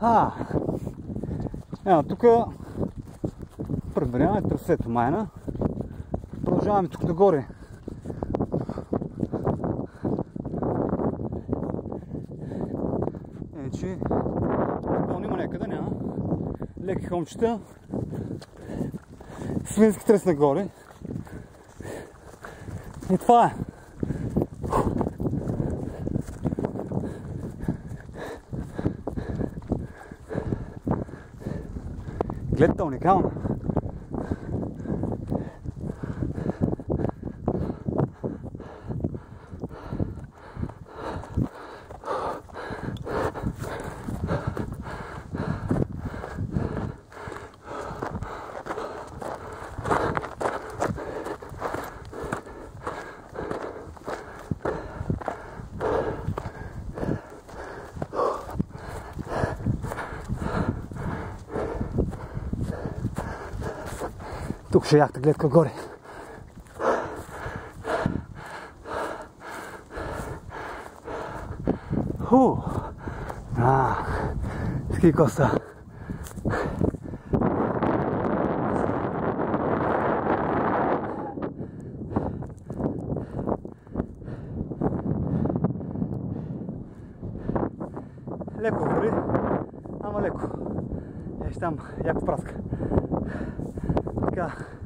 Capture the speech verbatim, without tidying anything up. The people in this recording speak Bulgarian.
А, ето тук преберяваме трасето Майна. Продължаваме тук нагоре. Иначе, пълно има някъде, няма. Леки хълмчета. Свински тръс нагоре. И това е. Гледата уникална. Тук ще яхта гледка горе. Ху! А, ски коста. Леко гори, ама леко. Еш там, яко праска. Така.